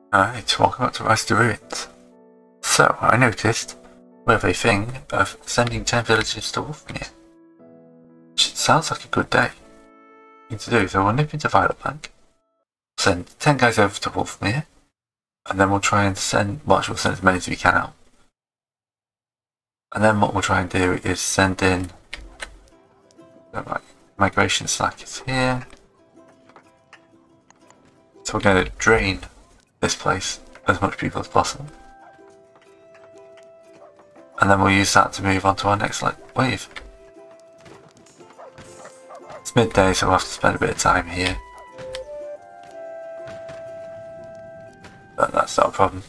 Alright, welcome back to Rise to Ruins. So, I noticed we have a thing of sending 10 villagers to Wolfmere. Which sounds like a good day. Thing to do, so we'll nip into Violetbank, send 10 guys over to Wolfmere, and then we'll try and send, well, we'll send as many as we can out. And then what we'll try and do is send in, migration slack is here. So we're going to drain this place as much people as possible, and then we'll use that to move on to our next wave. It's midday, so we'll have to spend a bit of time here, but that's not a problem.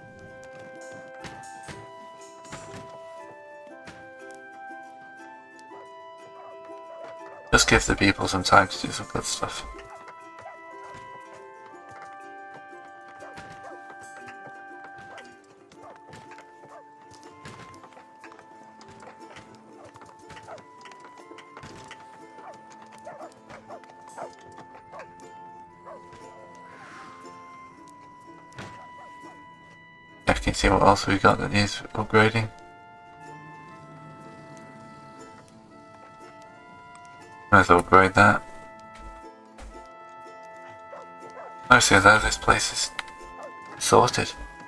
Just give the people some time to do some good stuff. Checking, see what else we got that needs upgrading. Might as well upgrade that. I see that this place is sorted.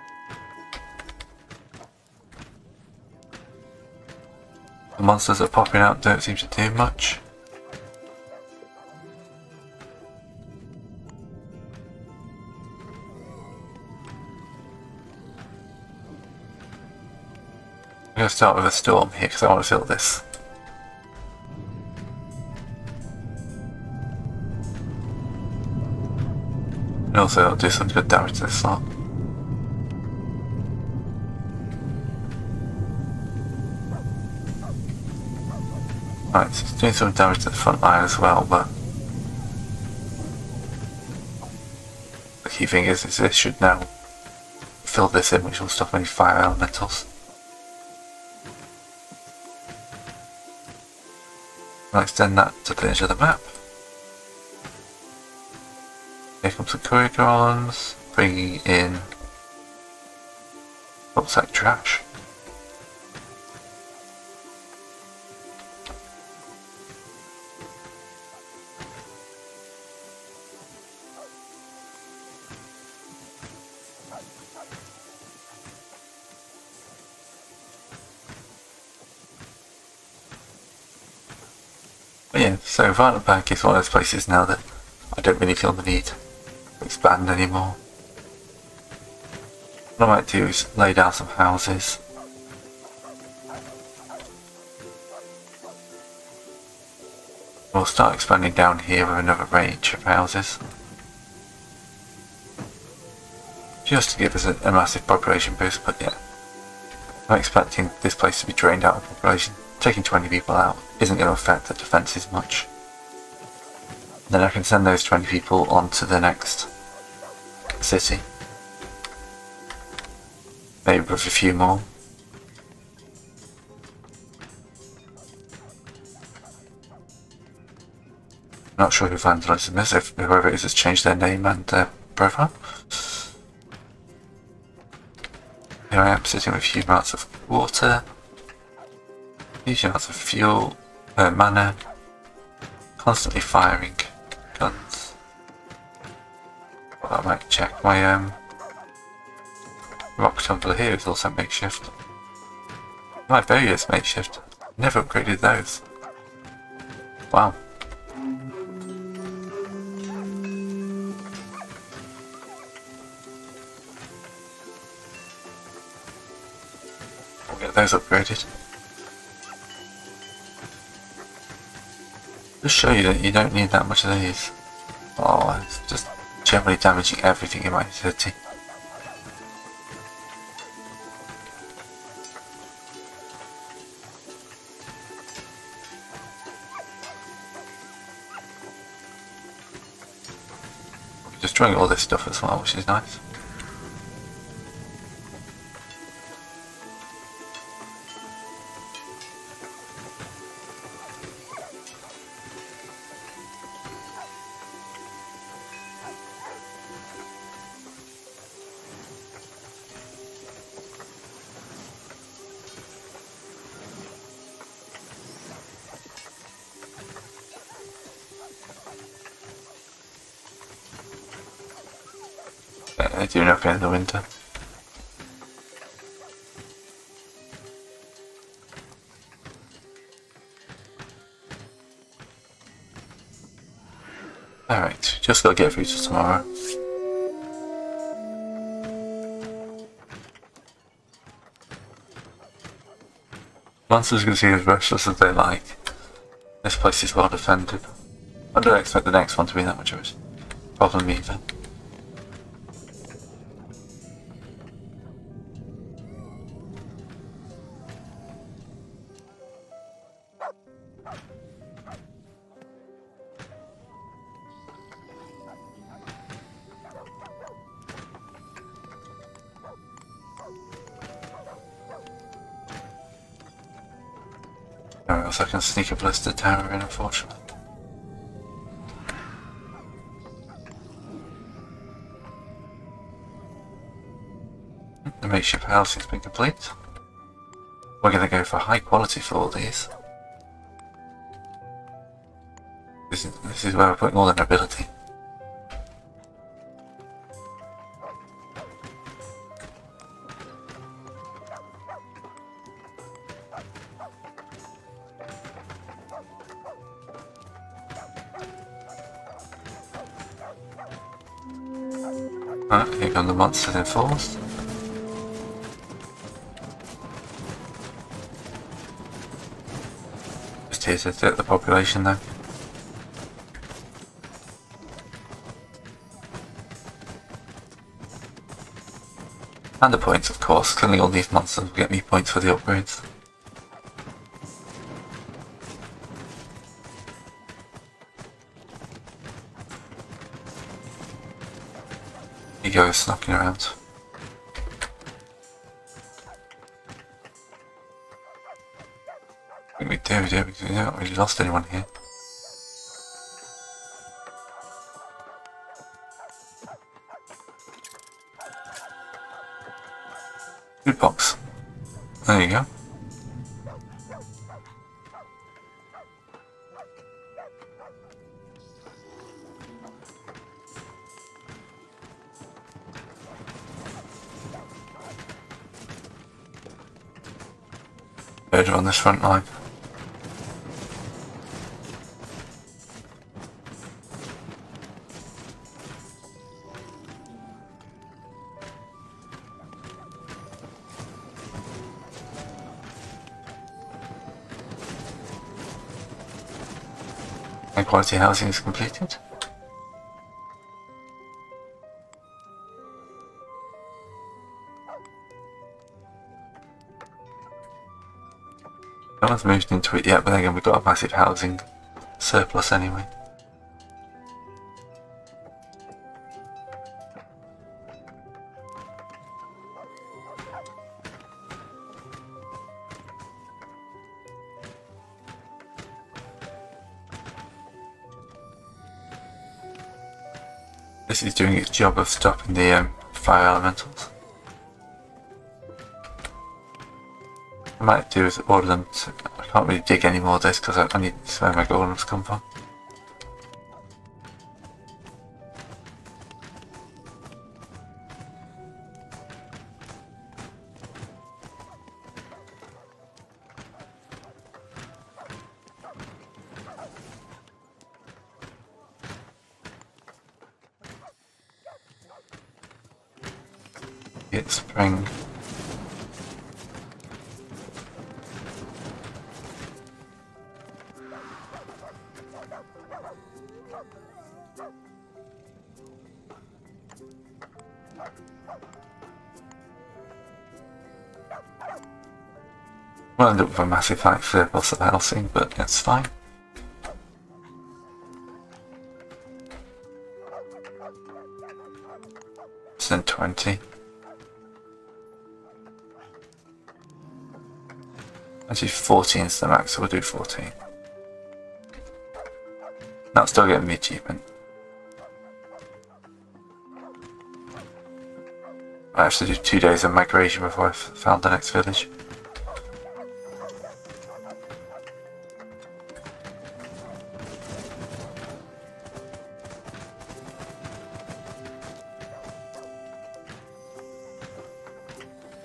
The monsters that are popping out don't seem to do much. I'm going to start with a storm here because I want to fill this. And also it'll do some good damage to this slot. Right, so it's doing some damage to the front line as well, but the key thing is this should now fill this in, which will stop any fire elementals. I'll extend that to the edge of the map. Here comes the Kurigons, bringing in looks like trash. But yeah, so Violetbank is one of those places now that I don't really feel the need to expand anymore. What I might do is lay down some houses. We'll start expanding down here with another range of houses. Just to give us a massive population boost, but yeah. I'm expecting this place to be drained out of population. Taking 20 people out isn't going to affect the defences much. Then I can send those 20 people on to the next city. Maybe with a few more. Not sure who Vandalism is, if whoever it is has changed their name and their profile. Here I am sitting with huge amounts of water, huge amounts of fuel, mana, constantly firing guns. Well, I might check my rock tumbler here is also makeshift. My barrier is makeshift. Never upgraded those. Wow. We'll get those upgraded. Just show you that you don't need that much of these. Oh, it's just generally damaging everything in my city. Destroying all this stuff as well, which is nice. they do nothing in the winter. Alright, just gotta get through to tomorrow. Monsters can see as restless as they like. This place is well defended. I don't expect the next one to be that much of a problem either. Or else I can sneak a blister tower in, unfortunately. The makeshift housing's been complete. We're going to go for high quality for all these. This is where we're putting all the nobility. Here come the monsters in force. Just here to hit the population though. And the points, of course. Killing all these monsters will get me points for the upgrades. He goes knocking around. I think we do because we haven't really lost anyone here. Food box. There you go. Better on this front line. High quality housing is completed. No one's moved into it yet, but then again we've got a massive housing surplus anyway. This is doing its job of stopping the fire elementals. I might do is order them to, I can't really dig any more of this because I need to see where my golems come from. It's spring. We'll end up with a massive height surplus of housing, but that's fine. Send 20. Actually 14 is the max, so we'll do 14. That's still getting me achievement. I have to do 2 days of migration before I've found the next village.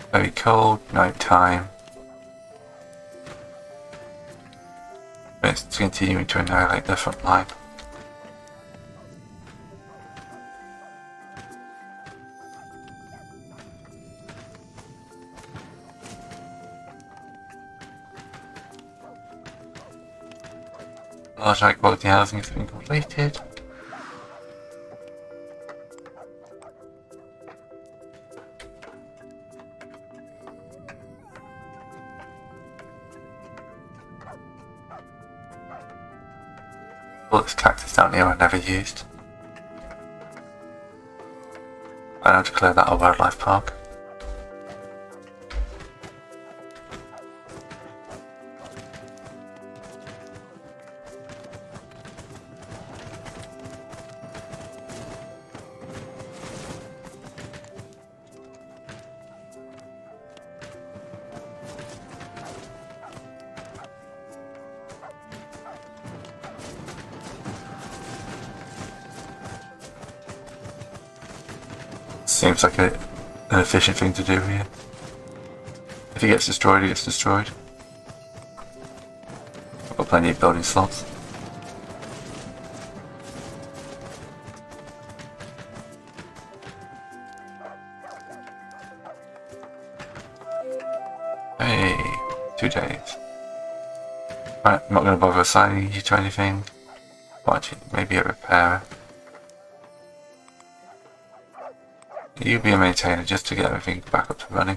Very cold, night time. It's continuing to annihilate the front line. Large high quality housing has been completed. All this cactus down here I never used. I now declare that a wildlife park. Seems like an efficient thing to do here. If he gets destroyed, he gets destroyed. I've got plenty of building slots. Hey, 2 days. Right, I'm not going to bother assigning you to anything. Well, actually, maybe a repairer. You be a maintainer just to get everything back up to running.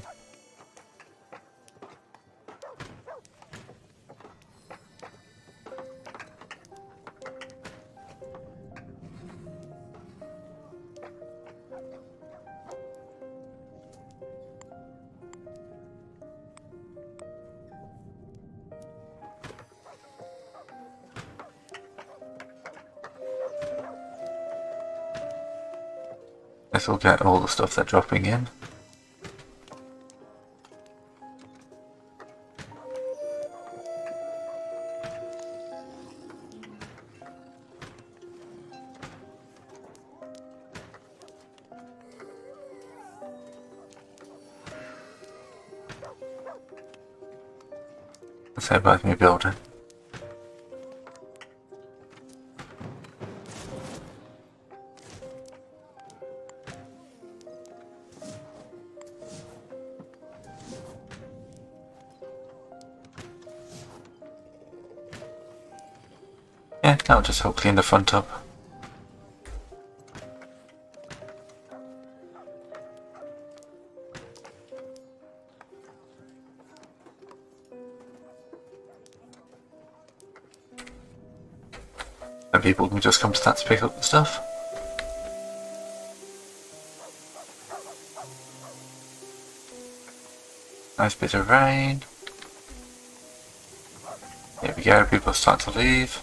This will get all the stuff they're dropping in. Let's head back to my building. Yeah, that'll just help clean the front up. And people can just come to that to pick up the stuff. Nice bit of rain. There we go, people start to leave.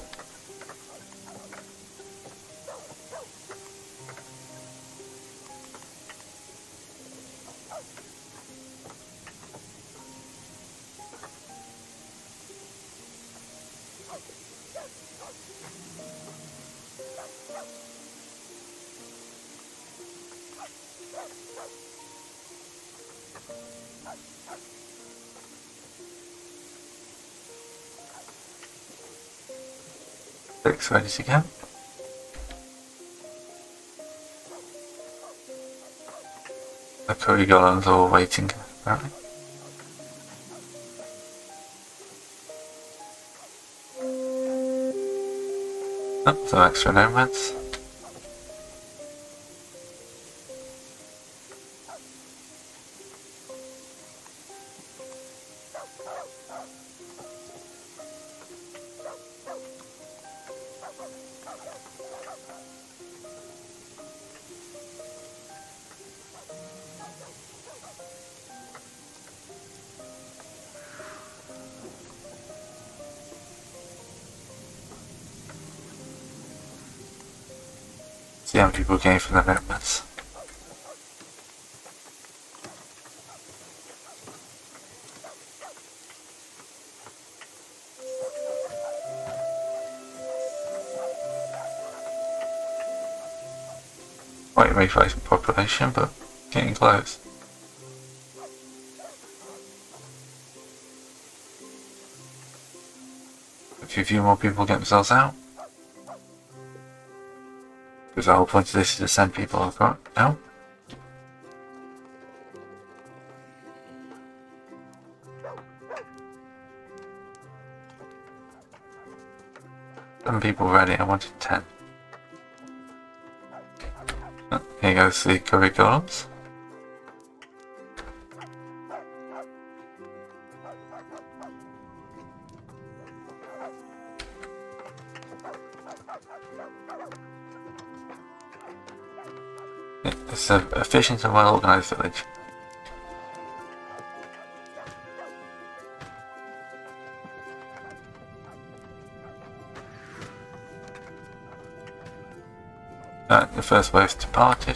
Bricks ready to go. The curry golems are all waiting, apparently. Oh, some extra nomads. See how many people came from the nomads. Quite a reflecting population, but getting close. hopefully a few more people get themselves out. Because the whole point of this is to send people out. Some people ready, I wanted 10. Oh, here goes the curry golems. It's an efficient and well organised village. The first wave's departed.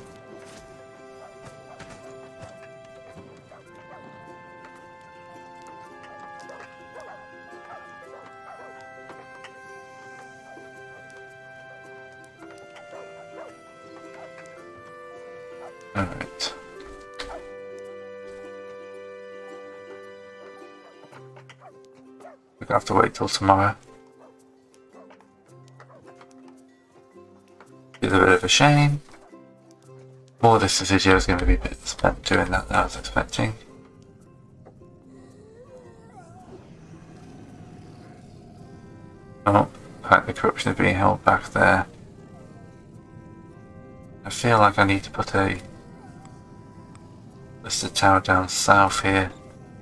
Alright. We're gonna have to wait till tomorrow. It's a bit of a shame. More of this video is going to be spent doing that than I was expecting. Oh, in fact the corruption is being held back there. I feel like I need to put a listed tower down south here.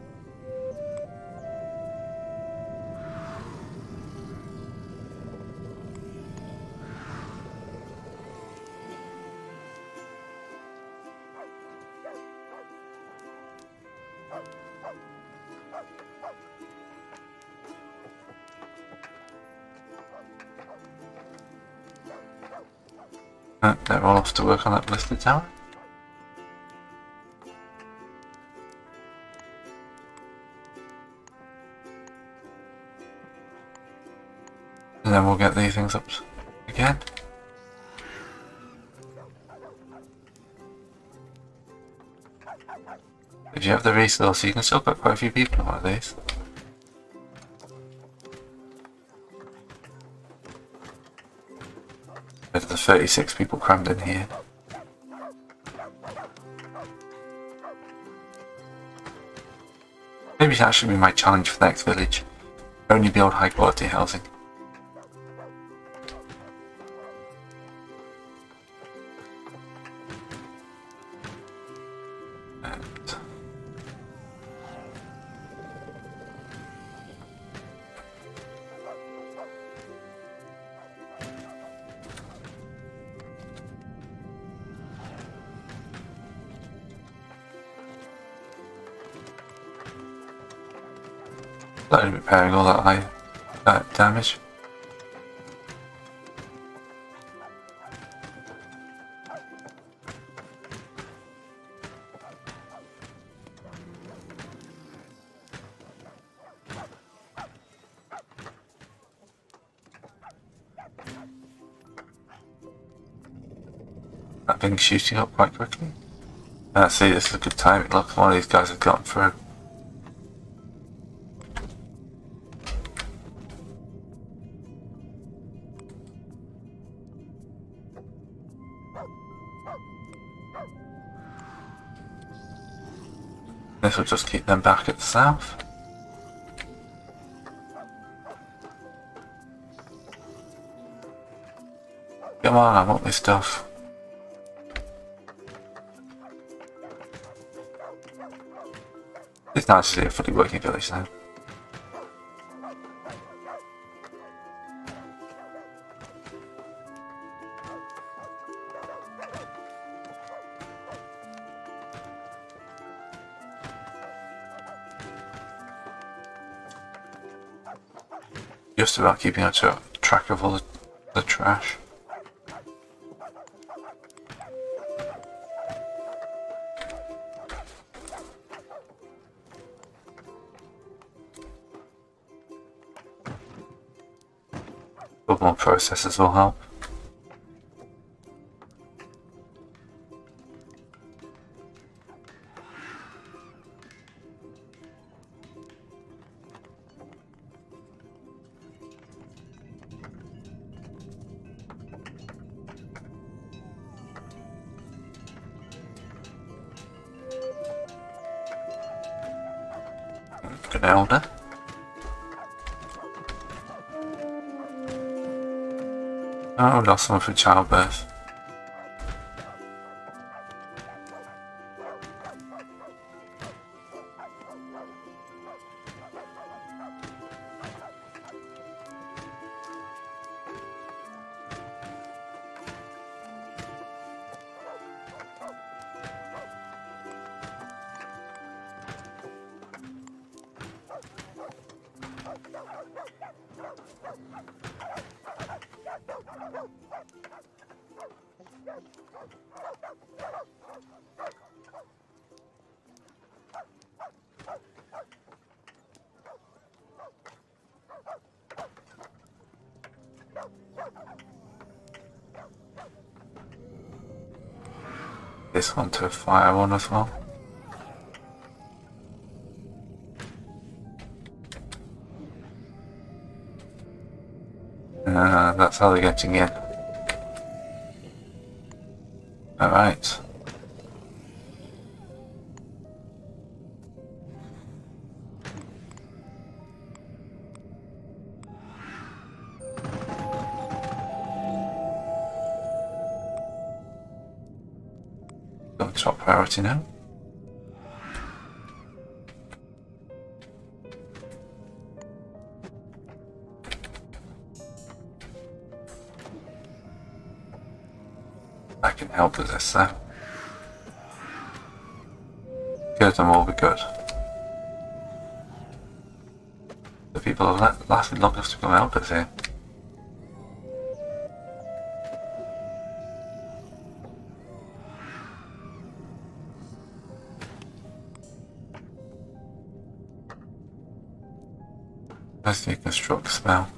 They're all off to work on that listed tower. And then we'll get these things up again. If you have the resource, you can still put quite a few people in one of these. There's the 36 people crammed in here. Maybe that should be my challenge for the next village. Only build high quality housing. Slowly repairing all that high damage. That thing's shooting up quite quickly. See, this is a good time. Look, one of these guys have gotten through. This will just keep them back at the south. Come on, I want this stuff. It's nice to see a fully working village now. Just about keeping on track of all the trash. But more processes will help. Good elder. Oh, lost someone for childbirth. This one to a fire one as well. That's how they're getting in. Alright. Got top priority now. I can help with this though. Good, and all be good. The people have lasted long enough to come help us here. Let's deconstruct the spell.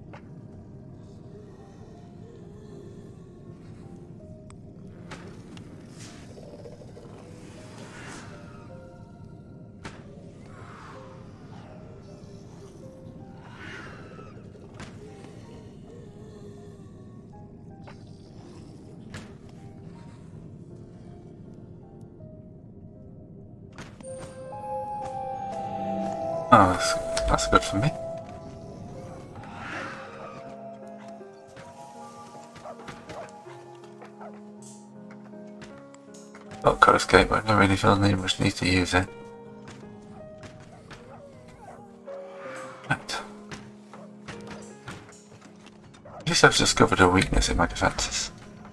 Oh, that's good for me. Got Coast Gate, but I don't really feel much need to use it. Right. At least I've discovered a weakness in my defences.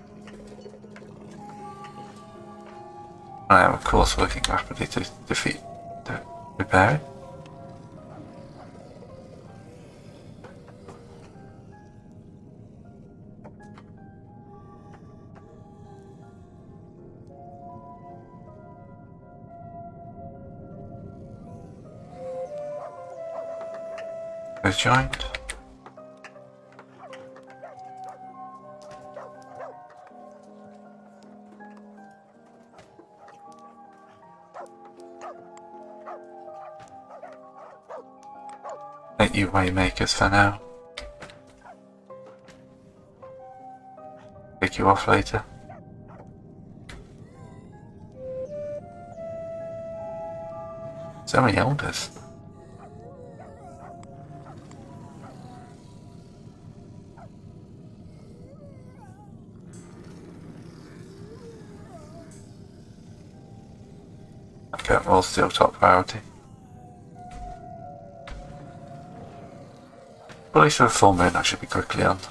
I am of course working rapidly to repair it. Joined. Let you waymakers for now. Pick you off later. So many elders. Okay, well, still top priority. But at least for a full moon I should be quickly on.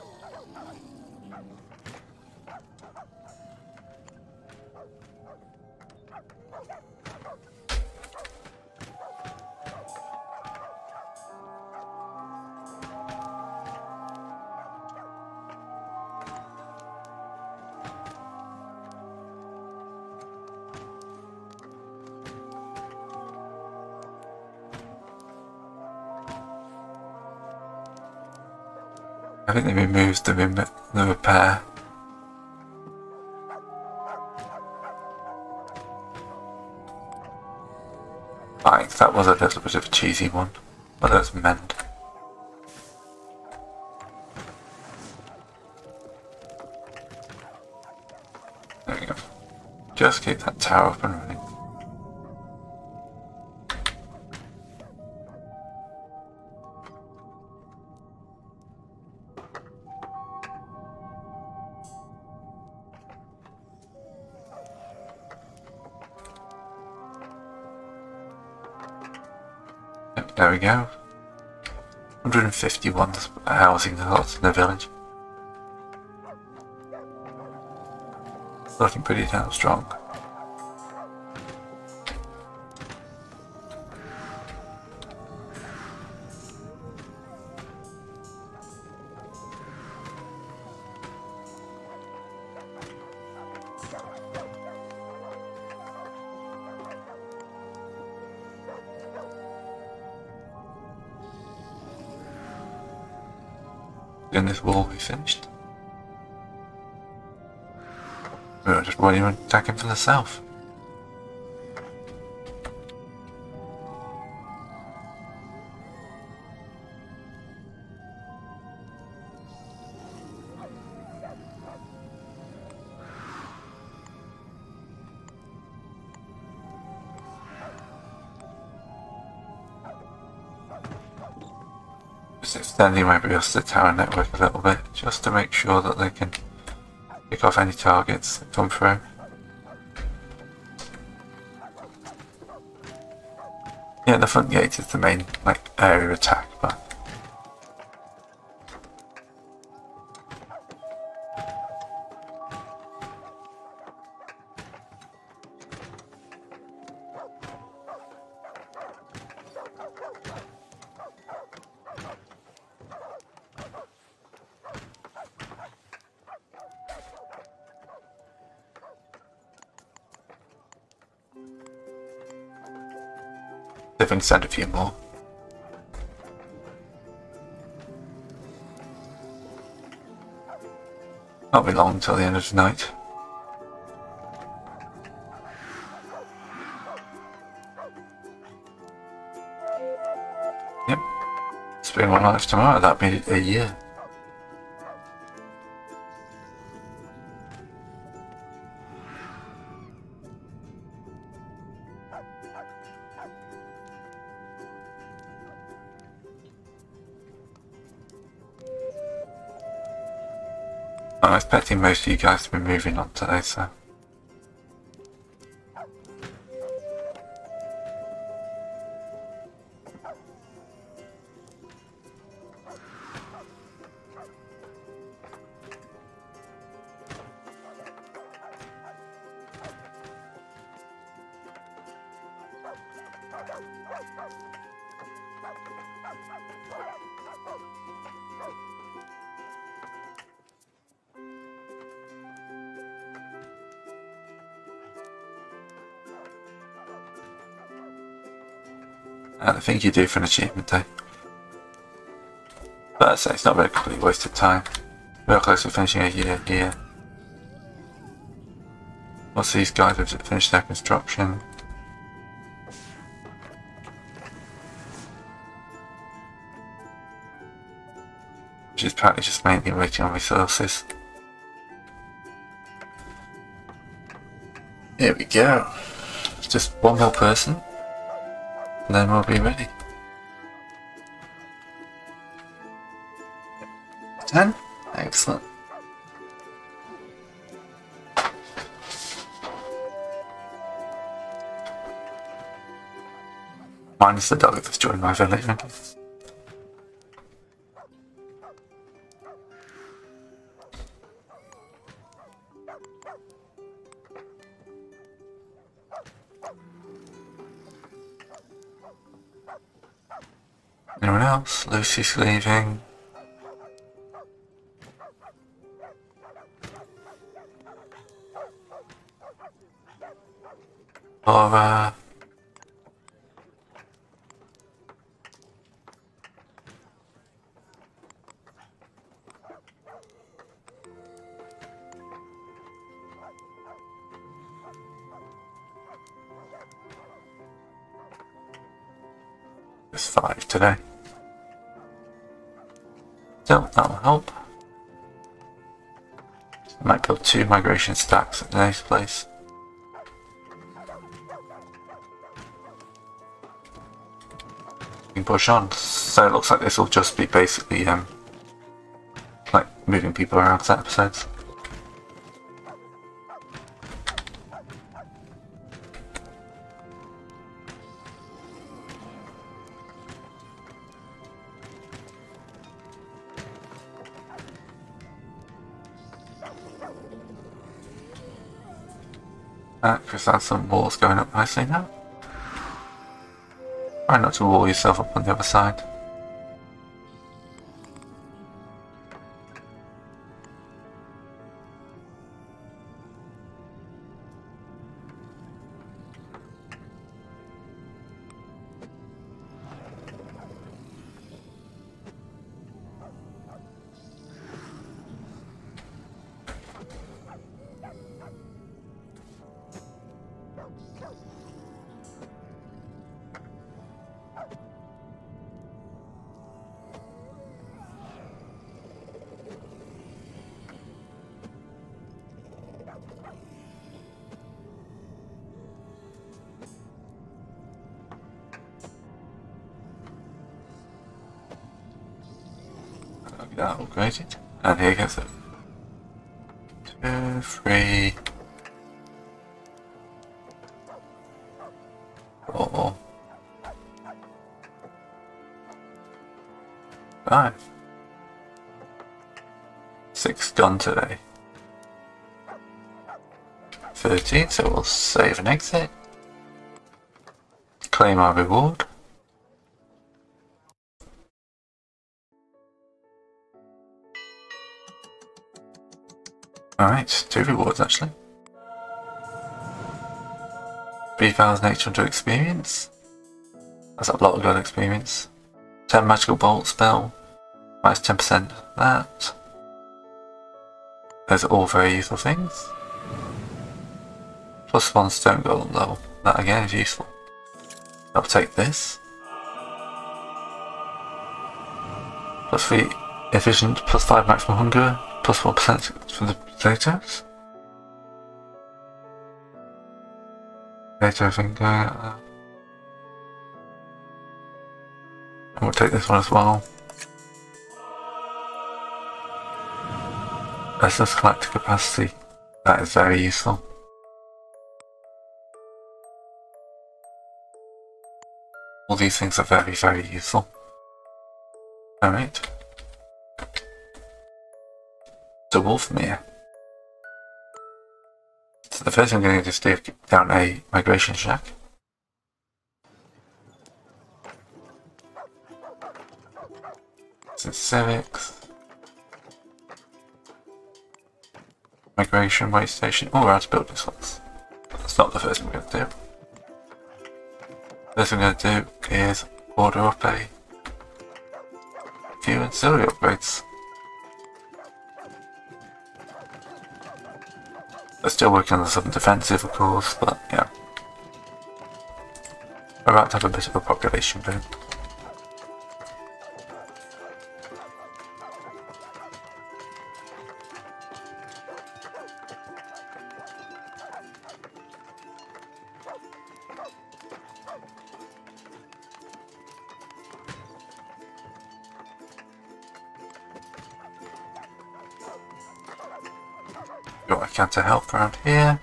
I think they removed the repair. Right, that was a little bit of a cheesy one, but that's mend. There we go. Just keep that tower up and running. There we go. 151 housing lots in the village. Looking pretty damn strong. Then this wall will be finished. We're just waiting on attacking from the south. Just extending maybe just the tower network a little bit, just to make sure that they can pick off any targets that come through. Yeah, the front gate is the main area of attack, but they've been sent a few more. Not be long until the end of the night. Yep. Spring one life tomorrow, that'd be a year. I'm expecting most of you guys to be moving on today, so. I think you do for an achievement day. But I'd say it's not very completely wasted time. We're close to finishing a year here. Once these guys have finished their construction. Which is apparently just mainly waiting on resources. Here we go. Just one more person. And then we'll be ready. 10? Excellent. Minus the dog that's joined my village. Anyone else? Lucy's leaving. Laura. There's 5 today. So that'll help. Might build 2 migration stacks at the next place. We can push on. So it looks like this will just be basically like moving people around set episodes. Because there's some walls going up nicely now. Try not to wall yourself up on the other side. That upgraded, and here goes it. 2, 3, 4, 5, 6 done today. 13, so we'll save and exit. Claim our reward. Alright, 2 rewards actually. 3,800 experience. That's a lot of good experience. 10 magical bolt spell. Minus 10% that. Those are all very useful things. Plus 1 stone golem level. That again is useful. I'll take this. Plus 3 efficient, plus 5 maximum hunger, plus 1% for the potatoes. Potato thing going out there. And we'll take this one as well. Restless collector capacity. That is very useful. All these things are very, very useful. Alright. To Wolfmere. So the first thing I'm going to do is take down a migration shack. This is civics. Migration way station. Oh, we're out to build this one. That's not the first thing we're going to do. First thing I'm going to do is order up a few ancillary upgrades. They're still working on the southern defensive, of course, but yeah. We're about to have a bit of a population boom. Got a counter help around here.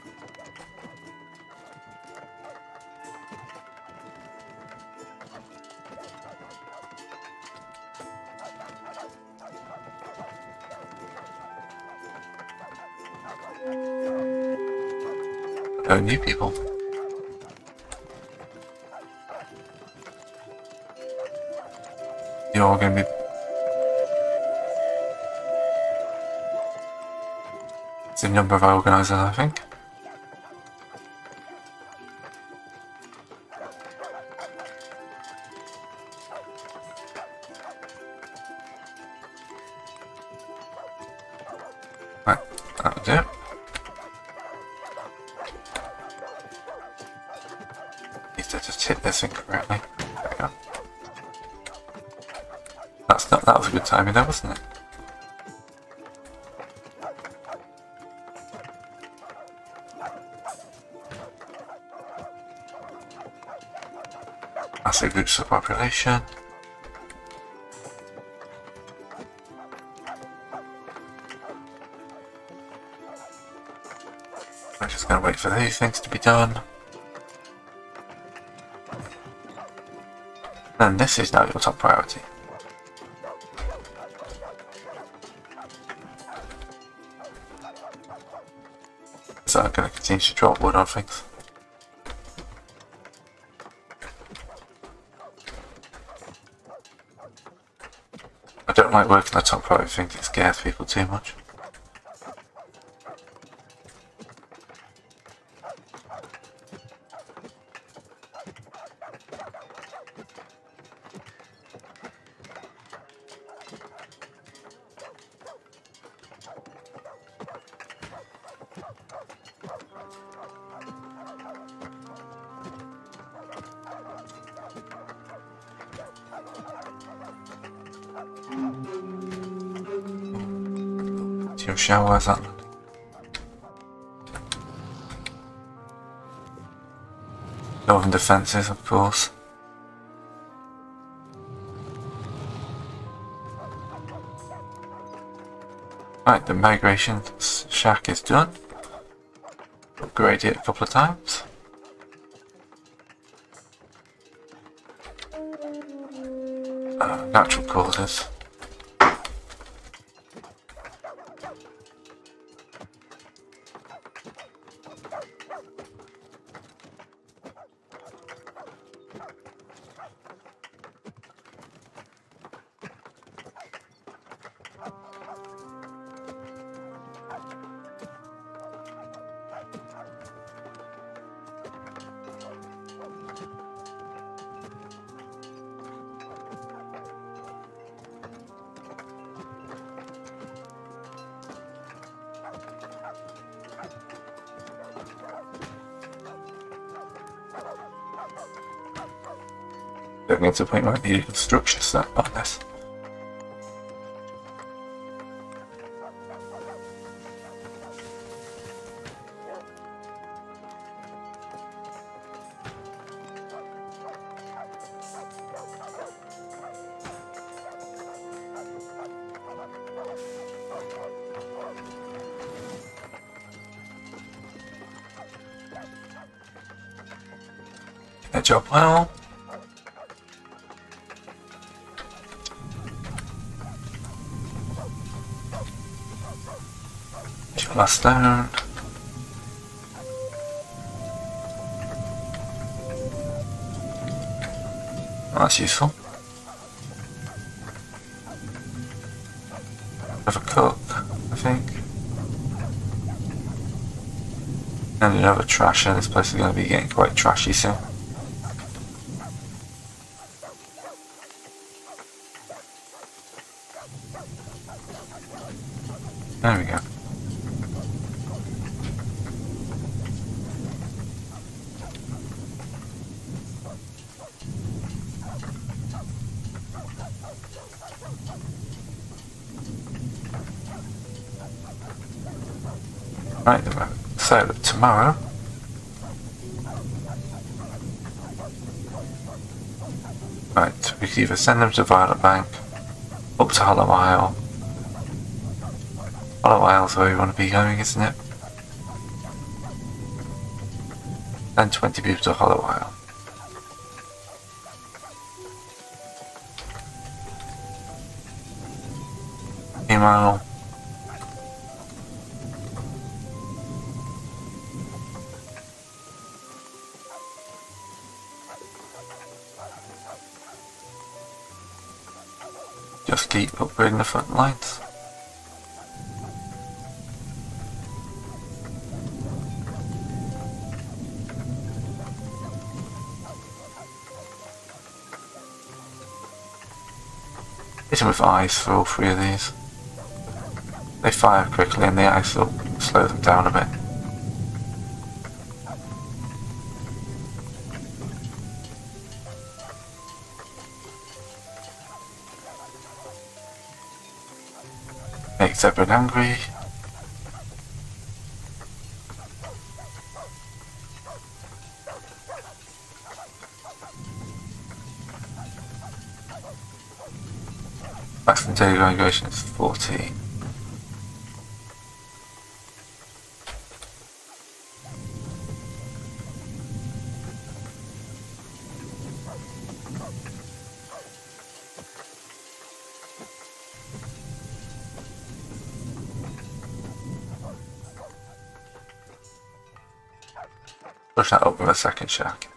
Oh, new people. You're all going to be... It's a number of organisers, I think. Right, that'll do it. Need to just hit this thing correctly. There we go. That was a good timing there, wasn't it? Massive boost of population. I'm just going to wait for these things to be done. And this is now your top priority. There's so I'm going to continue to drop wood on things. I don't like working the top right, I think it scares people too much. Your shower's on. Northern defences, of course. Right, the migration shack is done. Upgraded it a couple of times. Natural causes. Don't get to the point where I need a construction step on this. That job well. Last stone. Well, that's useful. Have a cook, I think. And another trasher. This place is going to be getting quite trashy soon. There we go. Right, so tomorrow right, we can either send them to Violet Bank, up to Hollow Isle. Hollow Isle's where we want to be going, isn't it? Then 20 people to Hollow Isle. Meanwhile, just keep upgrading the front lines. Hit them with ice for all three of these. They fire quickly and the ice will slow them down a bit. Make Zebra angry. Maximum daily migration is 14. Push that up with a second shack.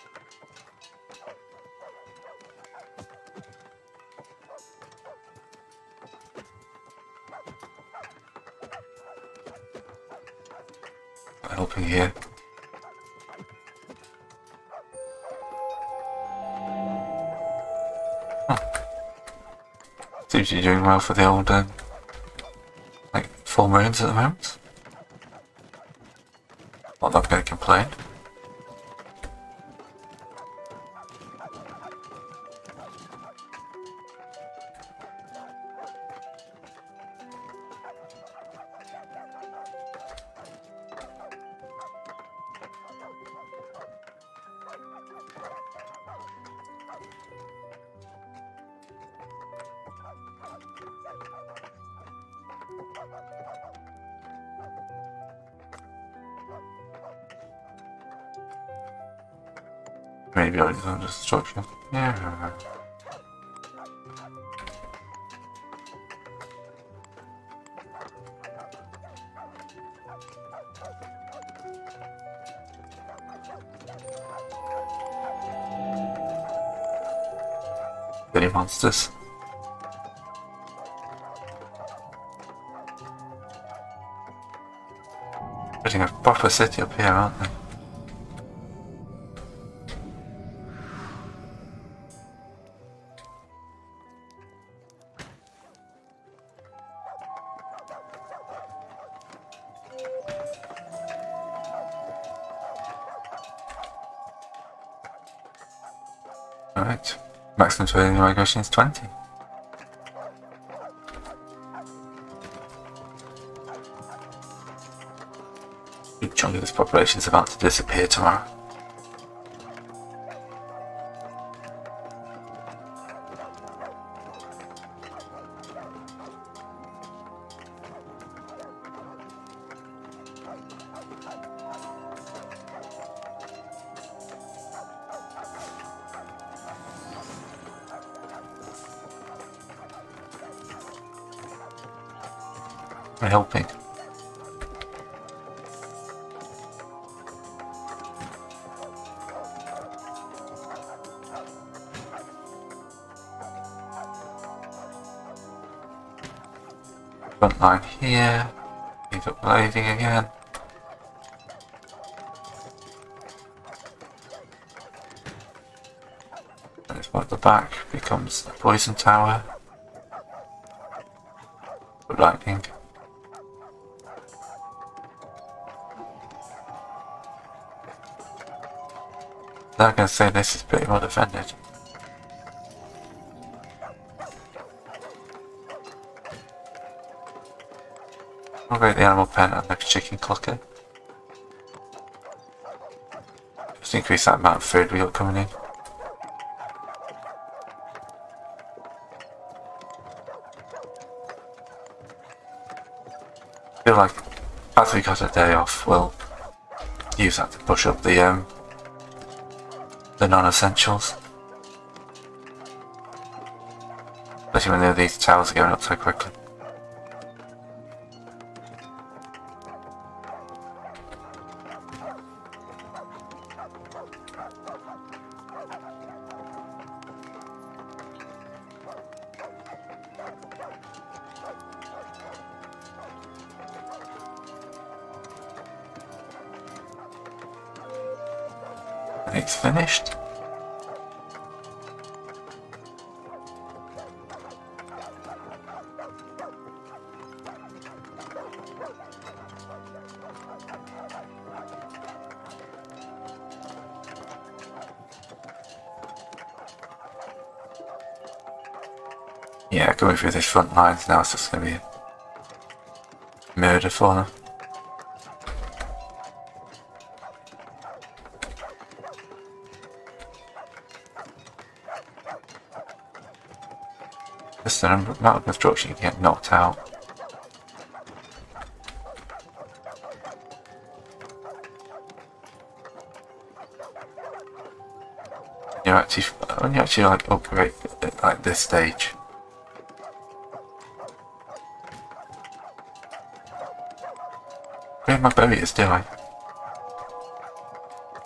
Helping here. Seems you're doing well for the old, like, full moons at the moment. Not that I'm going to complain. Maybe I'll use under destruction. Yeah. Any monsters? Putting a proper city up here, aren't they? Alright, maximum training migration is 20. A chunk of this population is about to disappear tomorrow. I'm helping. Front line here. He's uploading again. And this one at the back becomes a poison tower. With lightning. I'm going to say this is pretty well defended. I'll go to the animal pen and make a chicken clucker. Just increase that amount of food we got coming in. I feel like as we got a day off, we'll use that to push up the non-essentials. Especially when these towers are going up so quickly. And it's finished. Yeah, going through these front lines now, it's just going to be a murder for them. Just the amount of construction you get knocked out. When you actually like upgrade at like this stage. Where are my barriers, do I?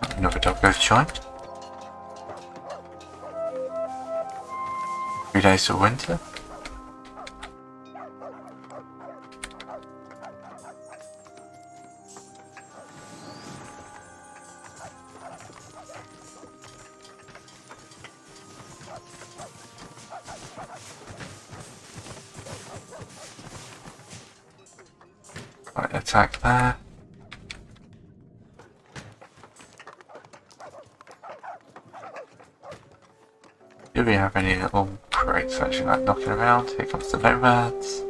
Another dog joint. 3 days till winter. Right, attack there. Do we have any little crates actually like knocking around? Here comes the nomads.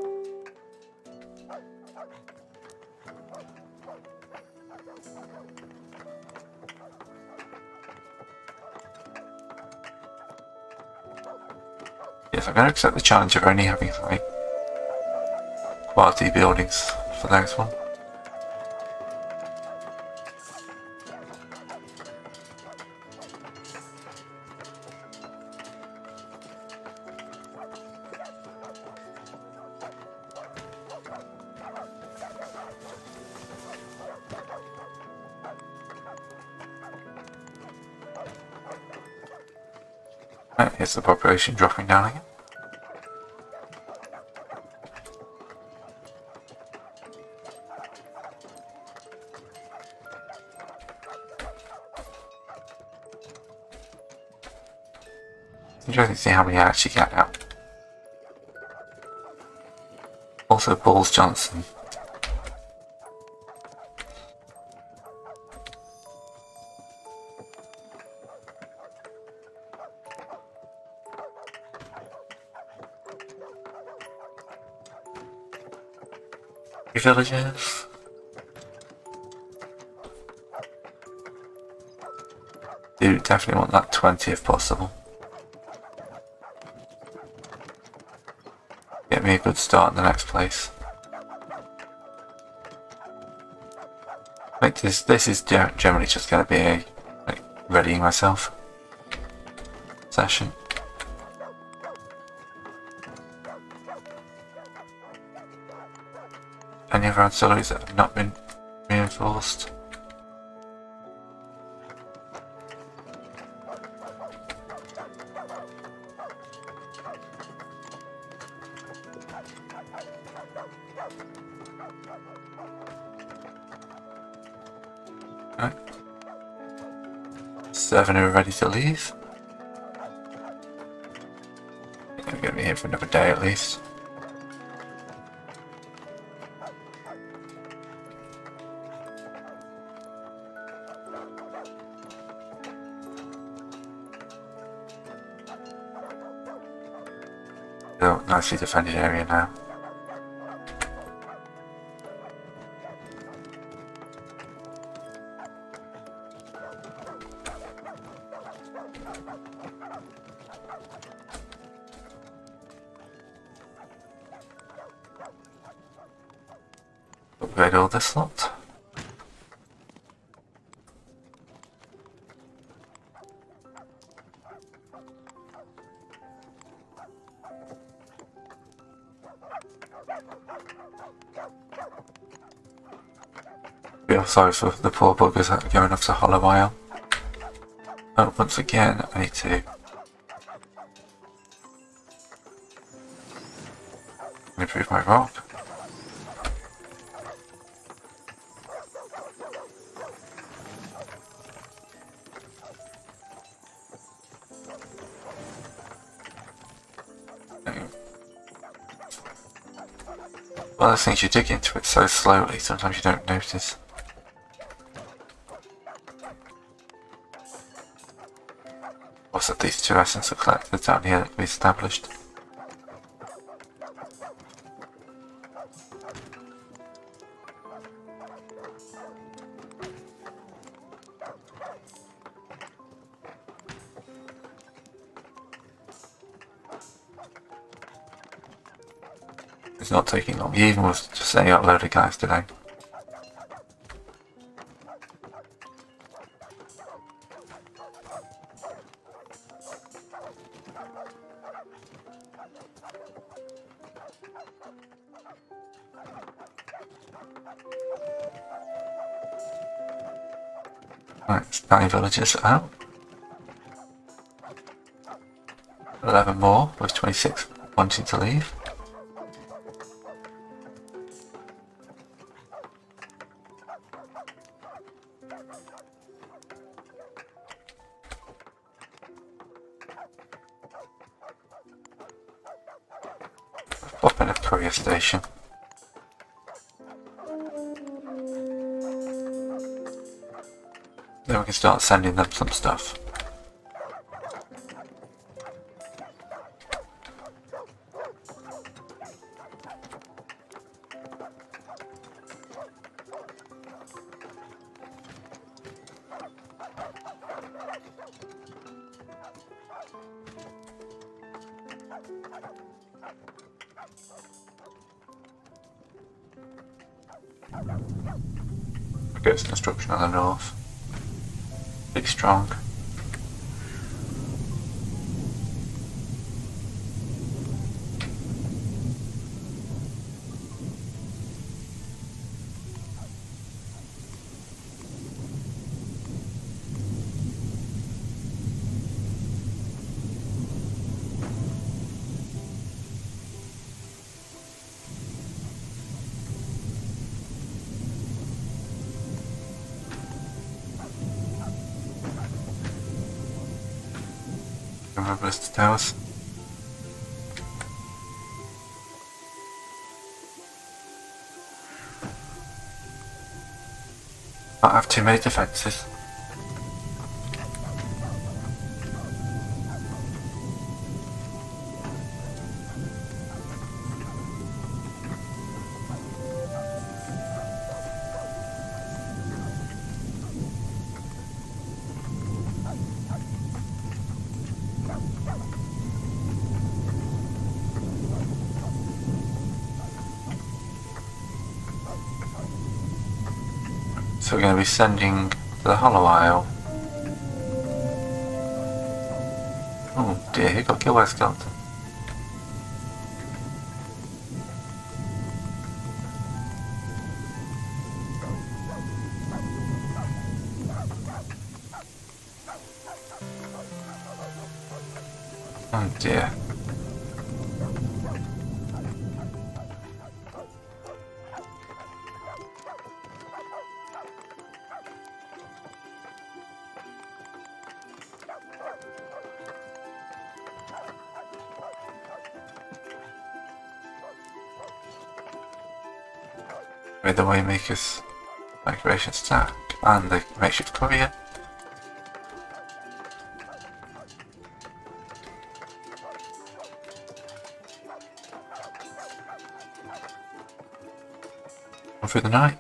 Yes, I'm going to accept the challenge of only having like quality buildings for the next one. Right, here's the population dropping down again. It's interesting to see how many I actually get out. Also, Balls Johnson. Villages. Do definitely want that 20 if possible. Get me a good start in the next place. I think this is generally just going to be a like, readying myself session. Any other auxiliaries that have not been reinforced? Right. 7 are ready to leave. They're going to be here for another day at least. Oh, nicely defended area now. Upgrade all this lot. Feel sorry for the poor buggers that are going off to Hollow Isle. Oh, once again, I need to improve my rock. One of the things you dig into it so slowly, sometimes you don't notice. Also, these 2 essence are collected down here that can be established. It's not taking long, even with just setting up a load of guys today. Right, it's 9 villagers out. 11 more, with 26 wanting to leave. Pop in a courier station. Then we can start sending them some stuff. Get some construction on the north. Big strong. Remember the towers. Not have too many defences. So we're going to be sending to the Hollow Isle. Oh dear, he got killed by a skeleton. Oh dear. With the Waymaker's migration stack and the makeshift courier. On through the night.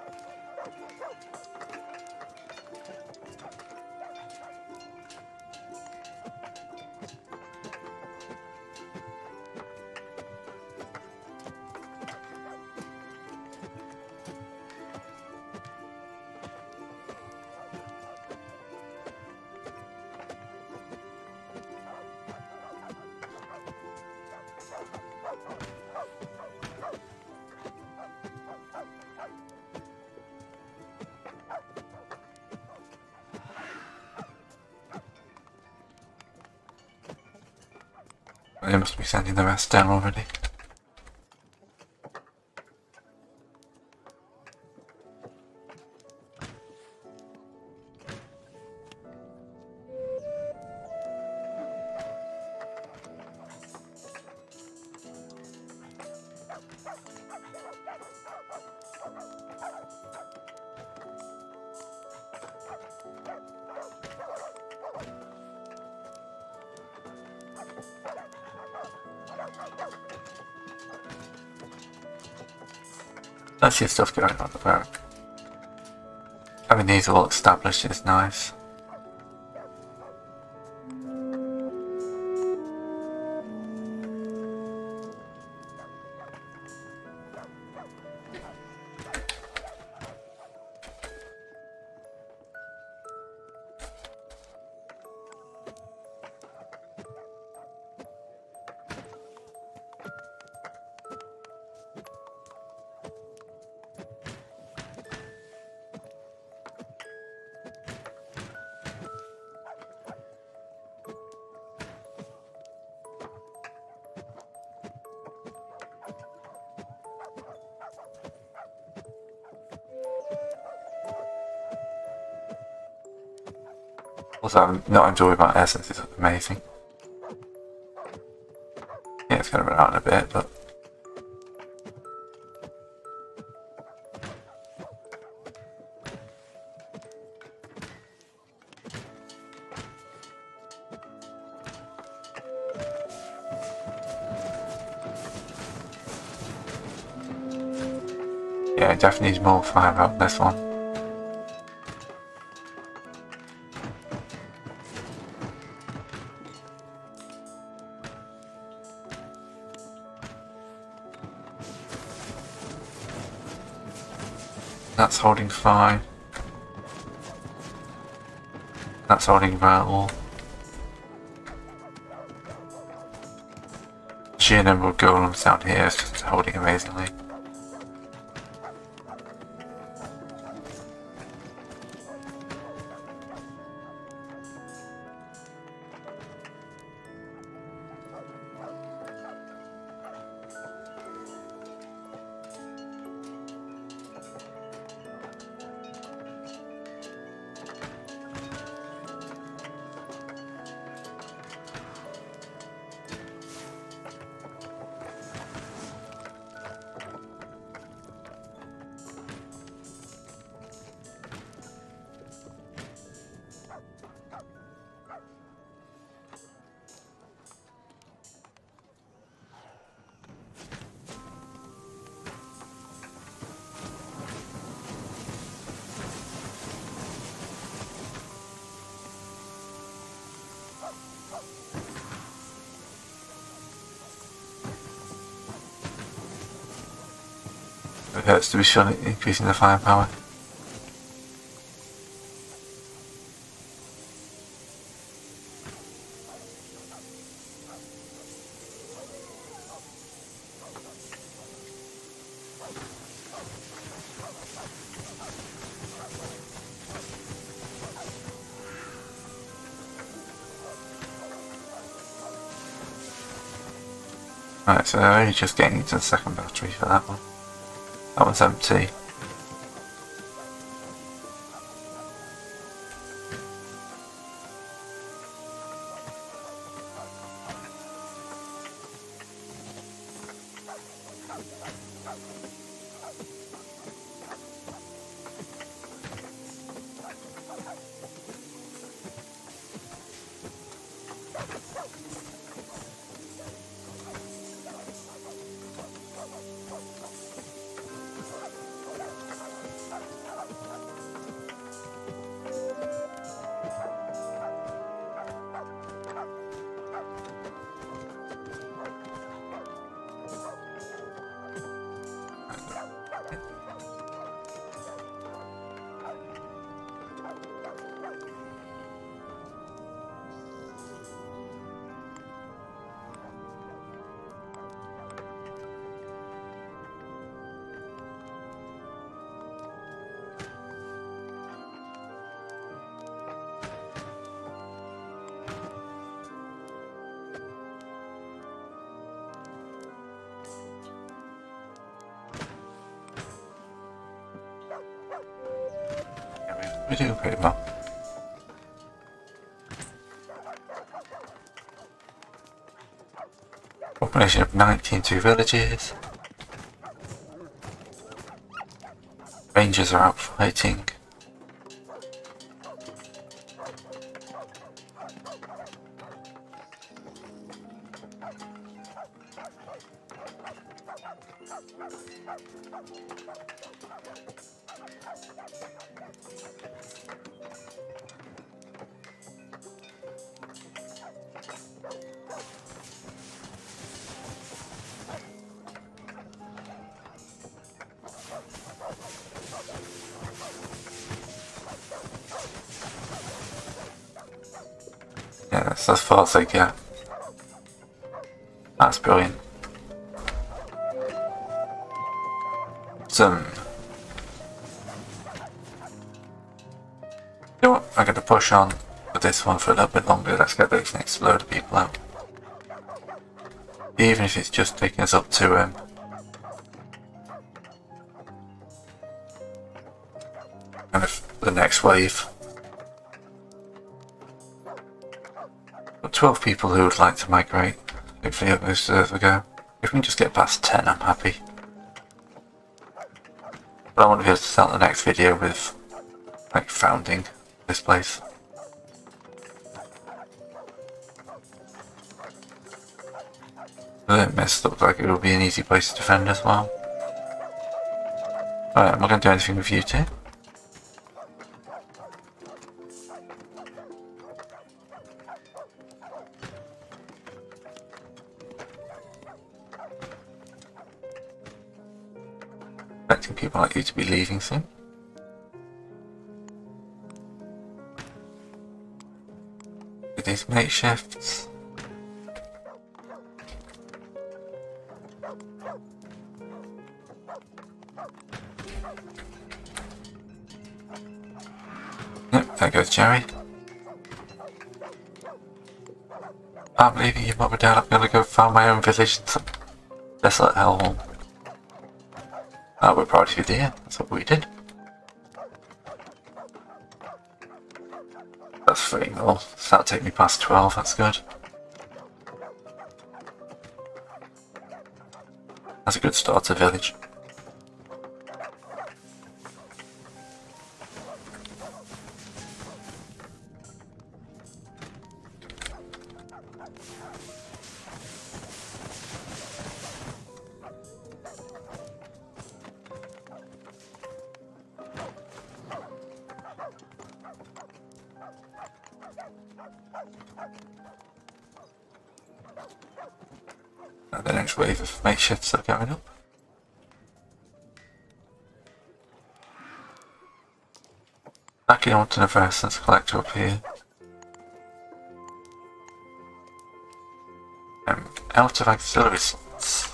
They must be sending the rest down already. Plenty of stuff going on at the back. Having these all established is nice. Also, I'm not enjoying my essence, it's amazing. Yeah, it's going to run out in a bit, but... yeah, it definitely needs more fire out this one. That's holding fine. That's holding well. Sheer number of golems down here is just holding amazingly. It hurts to be sure increasing the firepower. Right, so I'm only just getting into the second battery for that one. That one's empty. We're doing pretty well. Population of 92 villages. Rangers are out fighting. Yeah, that's as far as I get. That's brilliant. You know what? I'm going to push on with this one for a little bit longer. Let's get those next load of people out. Even if it's just taking us up to kind of the next wave. Got 12 people who would like to migrate. Hopefully it goes to go. If we can just get past 10, I'm happy. But I want to be able to start the next video with, like, founding this place. This looks like it will be an easy place to defend as well. Alright, I'm not going to do anything with you two. Expecting people like you to be leaving soon. With these makeshifts. Yep, there goes Jerry. I'm leaving you, Mum and Dad. I'm going to go find my own village in some desolate hellhole. We're proud of you, dear. That's what we did. That's 3 more. So that'll take me past 12. That's good. That's a good start to village. And the next wave of makeshifts are going up. Backing onto the Versense collector up here. Out of auxiliary slots.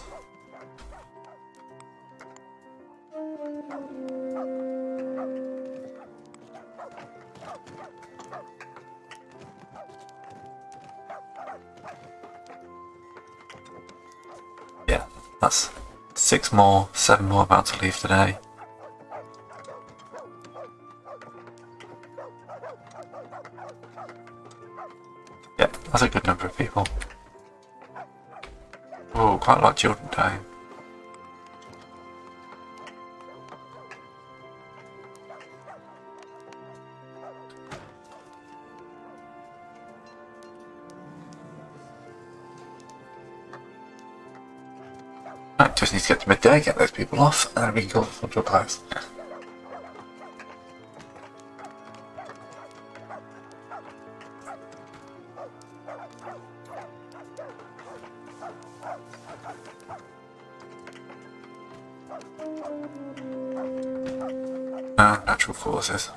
Yeah, that's 6 more, 7 more about to leave today. Yeah, that's a good number of people. Oh, quite a lot of children dying. Right, just need to get to midday, get those people off, and then we can call the to a close. Natural forces.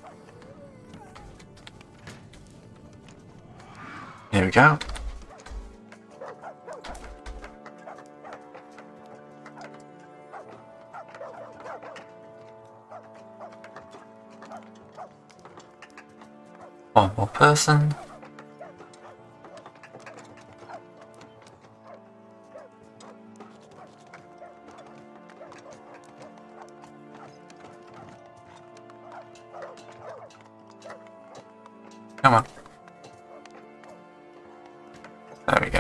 Here we go. One more person. Come on. There we go.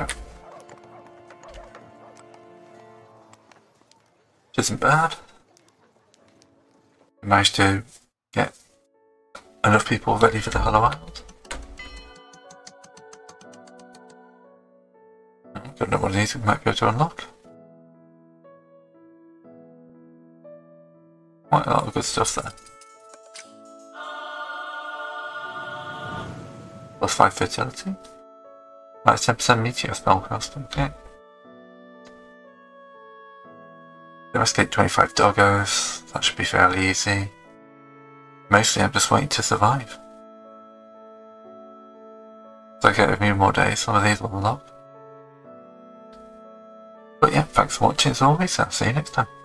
Which isn't bad. We managed to get enough people ready for the Hollow Island. Got another one of these we might be able to unlock. Quite a lot of good stuff there. Plus 5 fertility. Minus 10% meteor spellcast, okay. Devastate 25 doggos, that should be fairly easy. Mostly I'm just waiting to survive. So I get a few more days, some of these will unlock. But yeah, thanks for watching as always, I'll see you next time.